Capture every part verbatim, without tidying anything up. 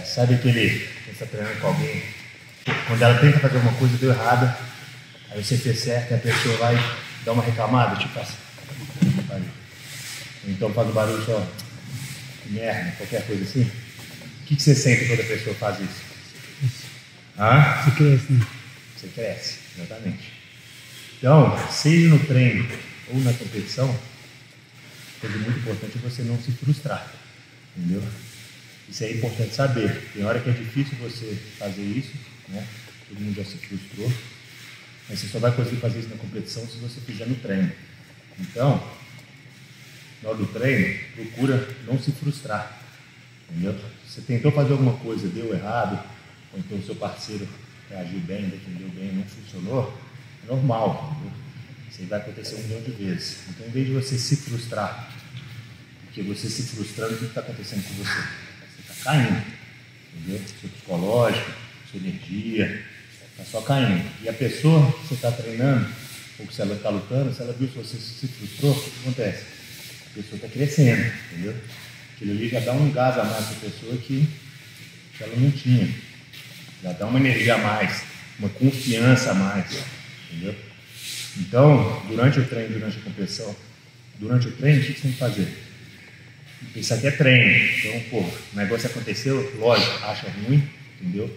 É, sabe aquele que você está treinando com alguém, quando ela tenta fazer uma coisa deu errada, aí você fez certo e a pessoa vai dar uma reclamada, tipo assim, então faz o barulho só, merda, qualquer coisa assim. O que, que você sente quando a pessoa faz isso? Hã? Você cresce, né? Você cresce, exatamente. Então, seja no treino ou na competição, coisa muito importante é você não se frustrar, entendeu? Isso é importante saber. Tem hora que é difícil você fazer isso, né? Todo mundo já se frustrou, mas você só vai conseguir fazer isso na competição se você fizer no treino. Então, na hora do treino, procura não se frustrar, entendeu? Você tentou fazer alguma coisa, deu errado, ou então o seu parceiro reagiu bem, defendeu bem, não funcionou, é normal, entendeu? Isso aí vai acontecer um milhão de vezes. Então, em vez de você se frustrar, porque você se frustrando, o que está acontecendo com você? Você está caindo, entendeu? Seu psicológico, sua energia, está só caindo. E a pessoa que você está treinando, ou que se ela está lutando, se ela viu que você se frustrou, o que acontece? A pessoa está crescendo, entendeu? Aquilo ali já dá um gás a mais para a pessoa que, que ela não tinha. Já dá uma energia a mais, uma confiança a mais, entendeu? Então, durante o treino, durante a competição, durante o treino, o que você tem que fazer? Isso aqui é treino. Então, pô, o negócio aconteceu, lógico, acha ruim, entendeu?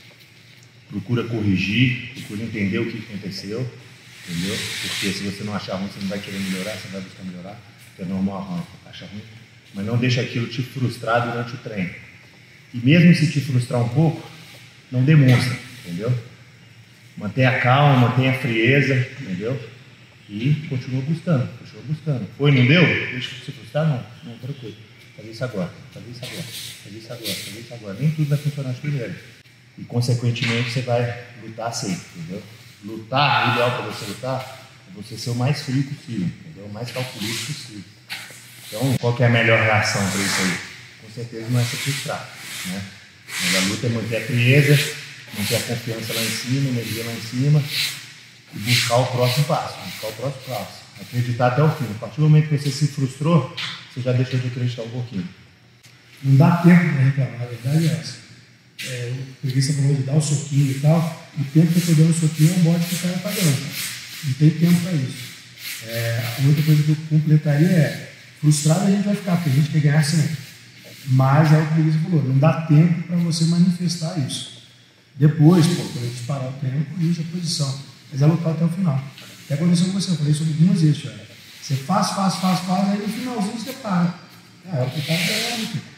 Procura corrigir, procura entender o que aconteceu, entendeu? Porque se você não achar ruim, você não vai querer melhorar, você não vai buscar melhorar, porque é normal achar ruim. Mas não deixa aquilo te frustrar durante o treino. E mesmo se te frustrar um pouco, não demonstra, entendeu? Mantenha a calma, mantenha a frieza, entendeu? E continua buscando, continua buscando. Foi, não deu? Deixa de se frustrar, não. Não, tranquilo. Fazer isso agora, fazer isso agora, fazer isso agora, fazer isso agora. Nem tudo vai funcionar de primeiro. E, consequentemente, você vai lutar assim, entendeu? Lutar, o ideal para você lutar é você ser o mais frio possível, entendeu? O mais calculista possível. Então, qual que é a melhor reação para isso aí? Com certeza não é se frustrar, né? Mas a luta é manter a frieza, manter a confiança lá em cima, energia lá em cima e buscar o próximo passo, buscar o próximo passo, acreditar até o fim. A partir do momento que você se frustrou, você já deixou de acreditar um pouquinho. Não dá tempo para reclamar, a verdade é essa. É, o preguiça falou de dar o soquinho e tal, o tempo que eu estou dando o soquinho é um bote que o cara está dando. Não tem tempo para isso. É, a outra coisa que eu completaria é, frustrado a gente vai ficar, porque a gente quer ganhar sempre. Mas é o que o preguiça falou, não dá tempo para você manifestar isso. Depois, pô, quando a gente parar o treino, corrige a posição. Mas é lutar até o final. Até aconteceu com você, eu falei sobre algumas vezes, olha. Você faz, faz, faz, faz, aí no finalzinho você para. Ah, é o que está ganhando,